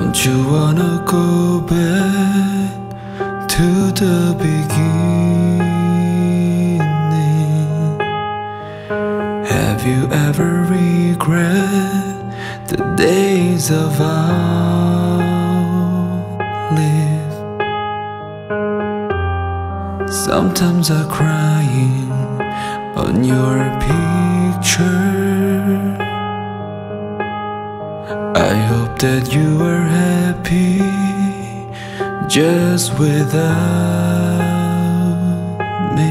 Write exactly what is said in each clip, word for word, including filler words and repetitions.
Don't you wanna go back to the beginning? Have you ever regret the days of our life? Sometimes I'm crying on your picture. I hope that you are happy just without me.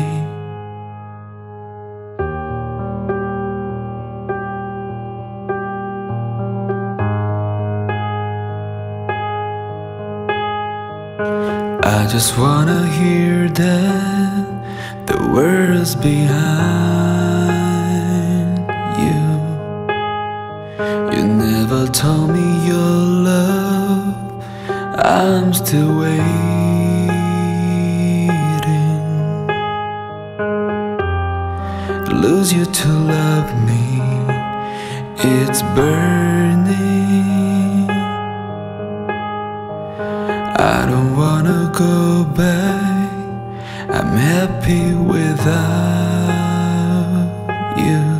I just wanna hear that the words behind you. You never told me your love, I'm still waiting. Lose you to love me, it's burning. I don't wanna go back, I'm happy without you.